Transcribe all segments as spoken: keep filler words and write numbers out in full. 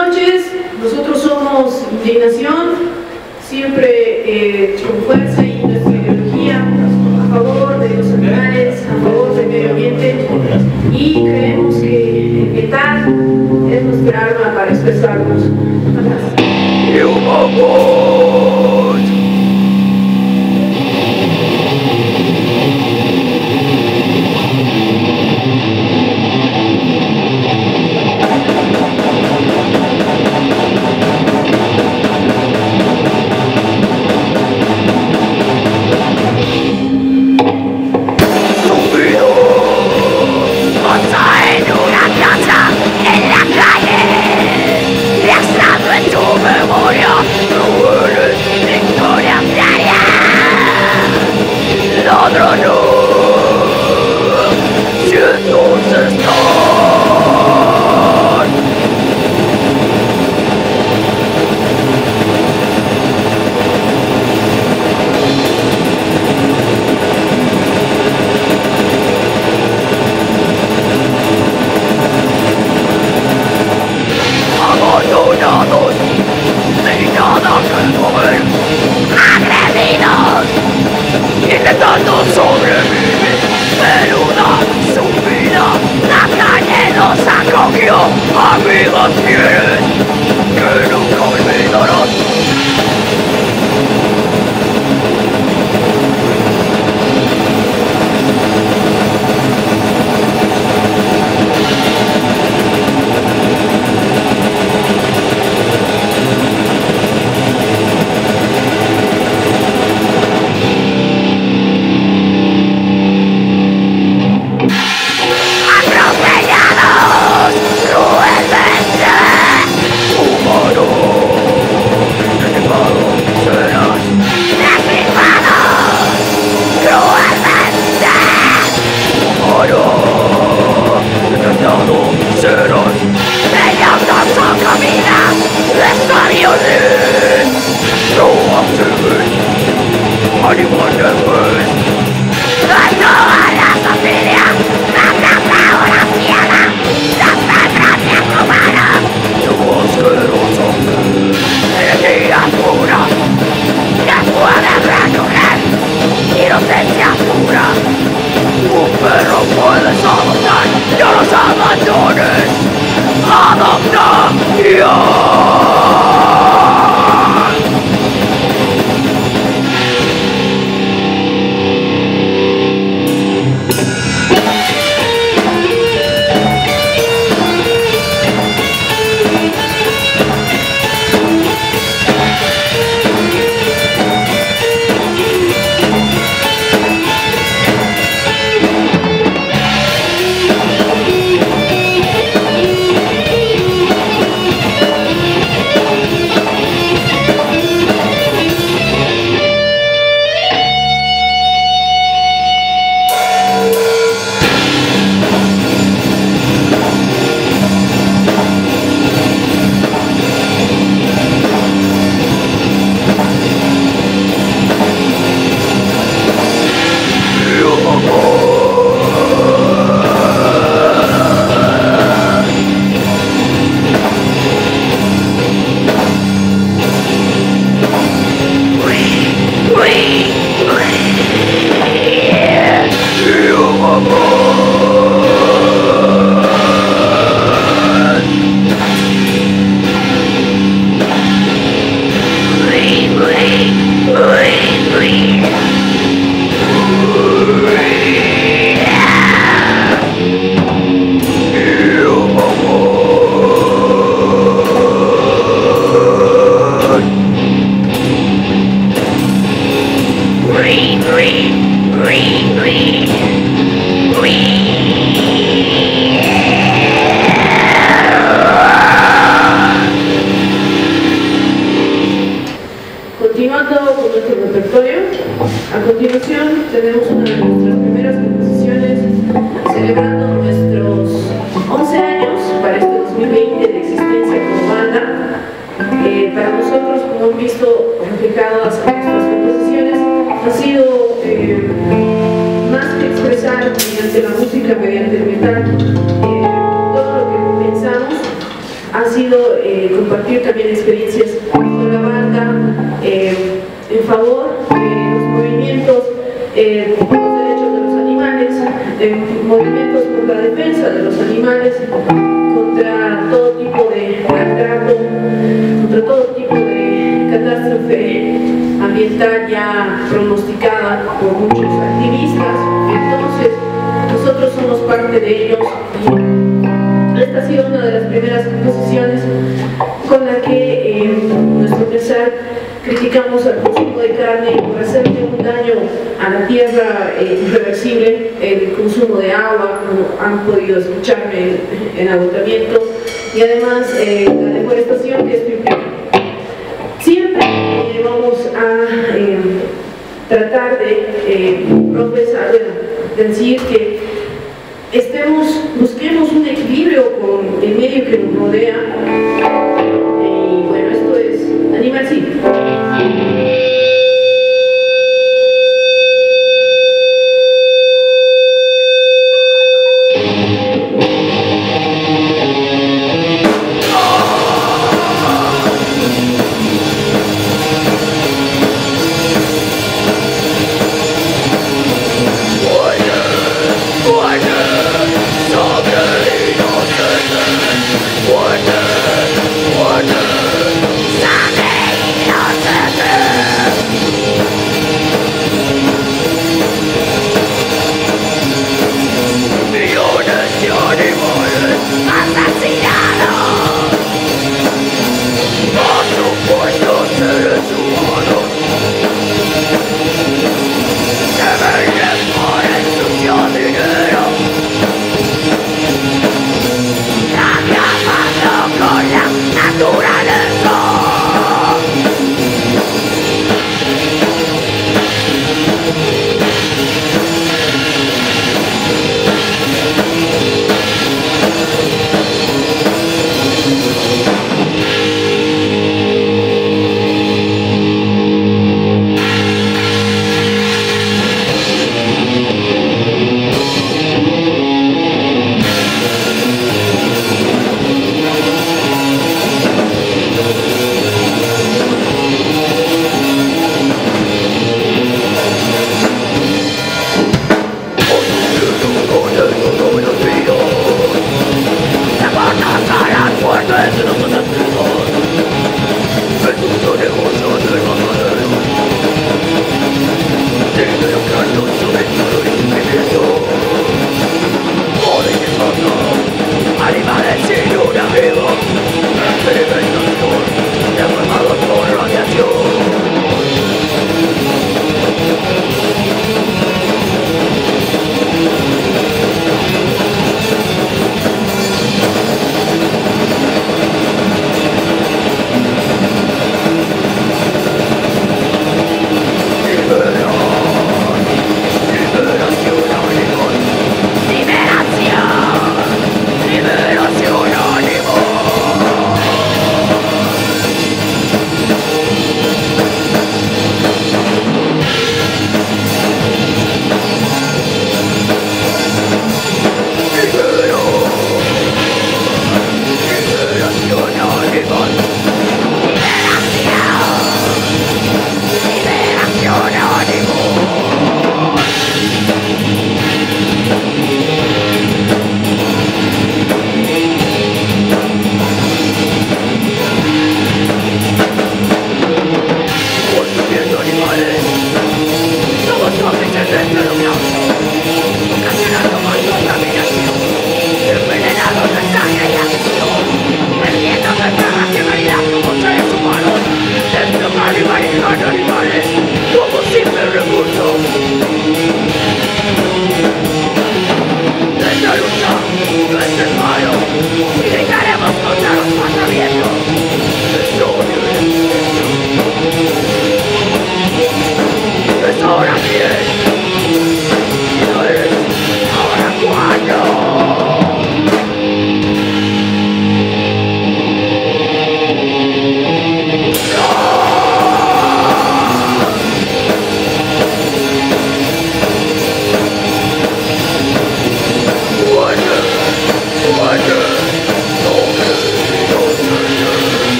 noches, nosotros somos Indignación, siempre eh, con fuerza y nuestra ideología a favor de los animales, a favor del medio ambiente, y creemos que el metal es nuestra arma para expresarnos. Intentando sobrevivir, pero una su vida, la calle los acogió. Amigos fieles que nunca olvidarán. Continuando con nuestro repertorio, a continuación tenemos una de nuestras primeras composiciones celebrando nuestros once años para este dos mil veinte de existencia como banda. Eh, para nosotros, como han visto reflejadas en nuestras composiciones, ha sido eh, más que expresar mediante la música, mediante el metal, eh, todo lo que pensamos ha sido eh, compartir también experiencias con la banda eh, en favor de los movimientos eh, por los derechos de los animales, eh, movimientos por la defensa de los animales, contra todo tipo de maltrato, contra todo tipo de catástrofe ambiental ya pronosticada por muchos activistas. Entonces, nosotros somos parte de ellos y esta ha sido una de las primeras composiciones con la que eh, nuestro pensar criticamos al consumo de carne por hacerle un daño a la tierra eh, irreversible, el consumo de agua, como han podido escucharme en, en agotamiento, y además eh, la deforestación que esto implica. Siempre eh, vamos a eh, tratar de eh, profesar, de decir que estemos, busquemos un equilibrio con el medio que nos rodea. Y bueno, esto es Animal City. What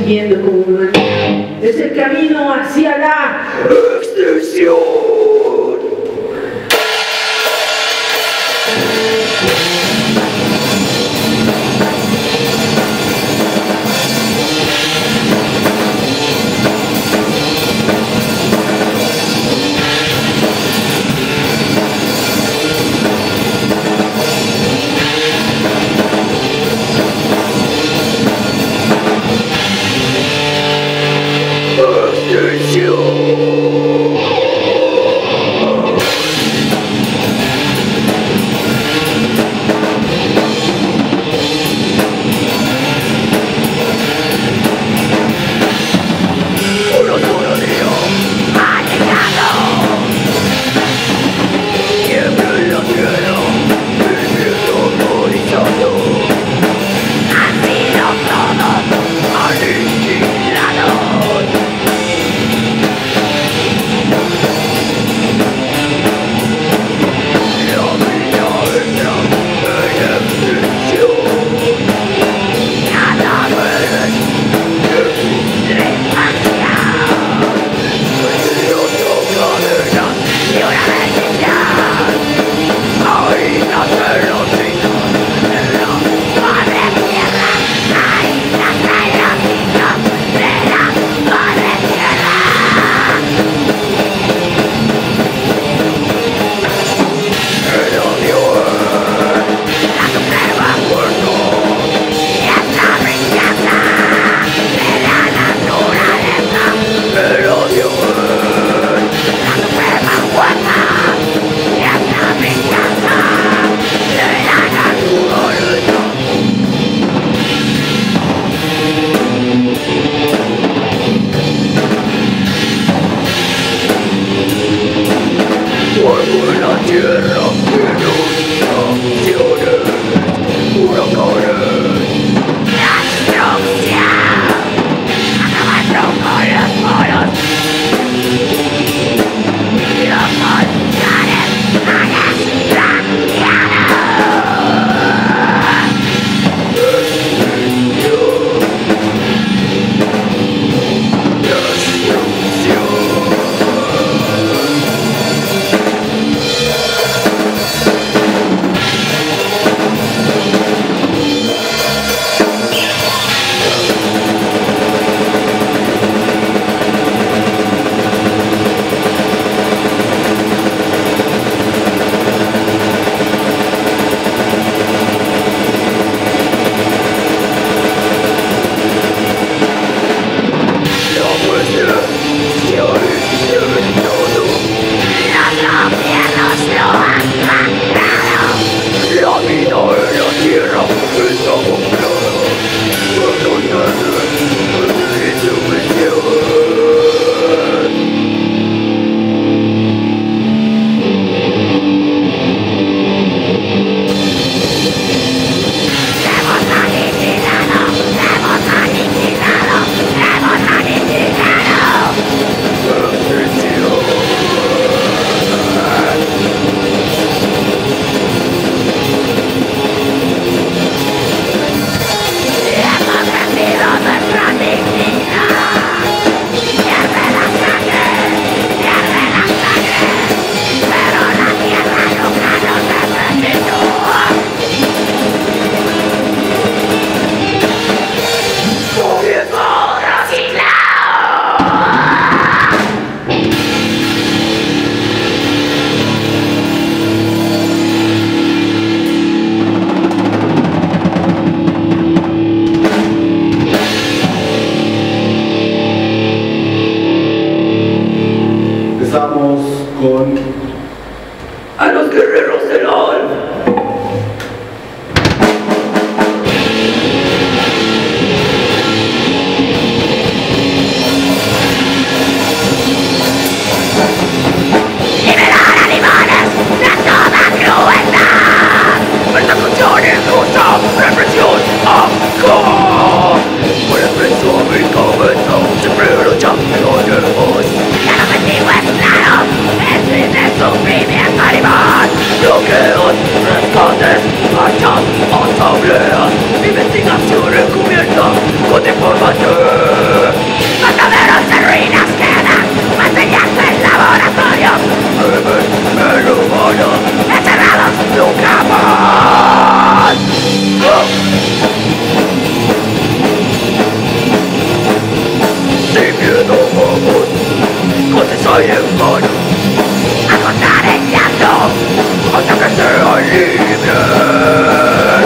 siguiendo como humanidad. Es el camino hacia la extinción. y en vano, agotar el llanto hasta que sean libres.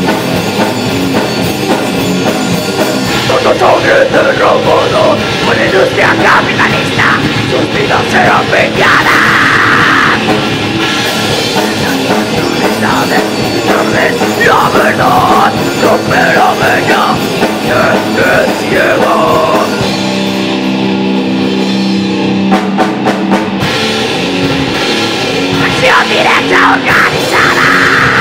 Tanta sangre derramada por la industria capitalista, sus vidas serán vengadas. La verdad rompe la vena que te ciega. Acción directa organizada.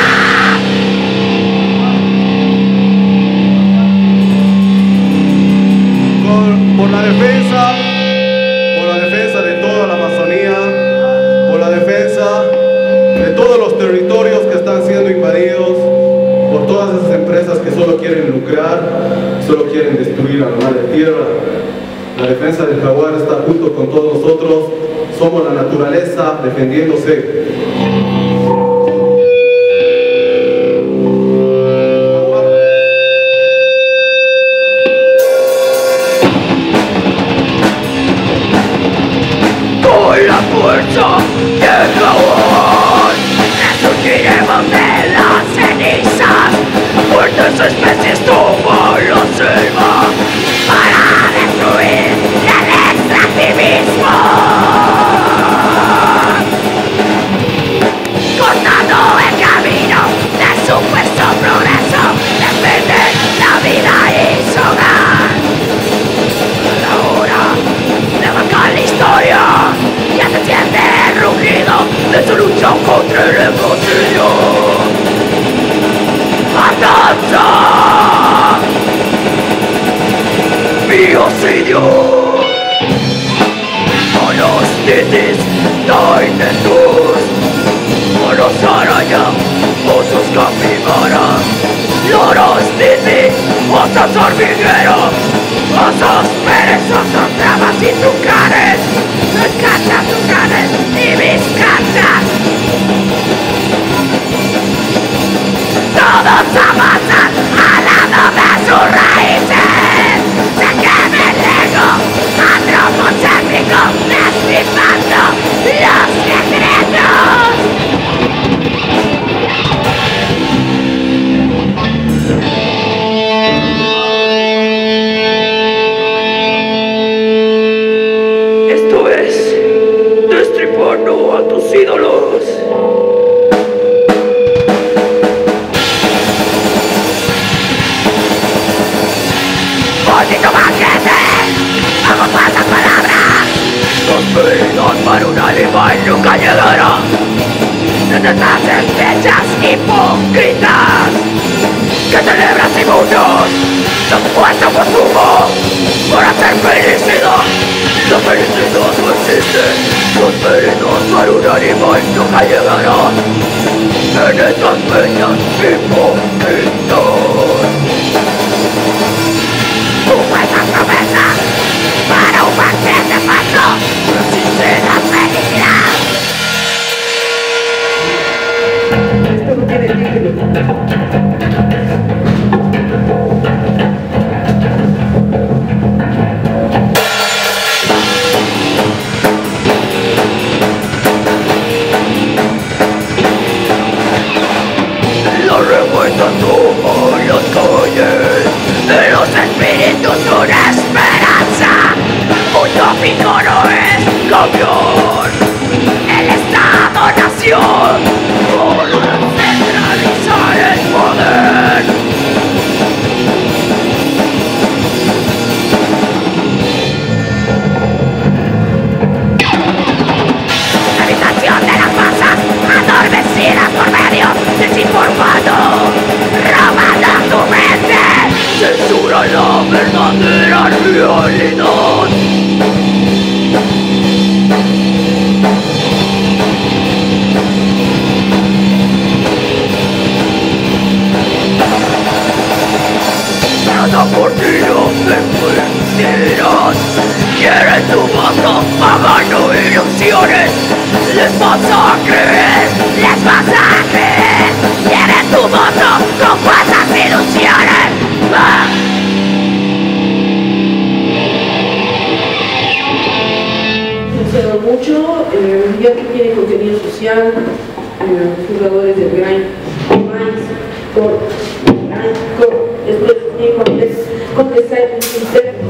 Por, por la defensa, por la defensa de toda la Amazonía, por la defensa de todos los territorios que están siendo invadidos por todas esas empresas que solo quieren lucrar, solo quieren destruir a la madre tierra. La defensa del jaguar está junto con todos nosotros, somos la naturaleza defendiéndose. Con la fuerza del jaguar resurgiremos de las cenizas, fuertes especies toman la selva para destruir el extractivismo, cortando el camino de supuesto progreso, defienden la vida y su hogar. A la hora de marcar la historia, ya se siente el rugido de su lucha contra el ecocidio. ¡Matanza! ¡Biocidio! Monos titis, dainetus, monos araña, osos capibara, loros titis, osos hormiguero, osos perezosos, trabas y tucanes, cachas, tucanes y vizcachas. Todos avanzan al lado de sus raíces. Se quema el ego antropocéntrico, destripando los secretos. Esto es destripando a tus ídolos. ¡Maldito banquete! ¡Vamos más las palabras! Los pedidos para un animal nunca llegará. Desde estas fechas hipócritas que celebras inmundos, son puestos por sumo por hacer felicidad. La felicidad no existe. Los pedidos para un animal nunca llegará. En estas fechas hipócritas. Supuestas promesas para un banquete falso, no existe la felicidad. Esto no tiene título. La revuelta toma las calles, de los espíritus una esperanza. Utópico no es cambiar el Estado-Nación por centralizar el poder. La habitación de las masas adormecidas por medio desinformado, robando tu mente, censura la verdadera realidad. Cada partido de mentiras quieren tu voto pagando ilusiones. Les vas a creer, les vas a creer. Quieren tu voto con falsas ilusiones. ¡Ah! Un saludo eh, ya que tiene contenido social, eh, jugadores del Grind, Minds, Core, Grind, Core, después tiene Contest, Contest Side,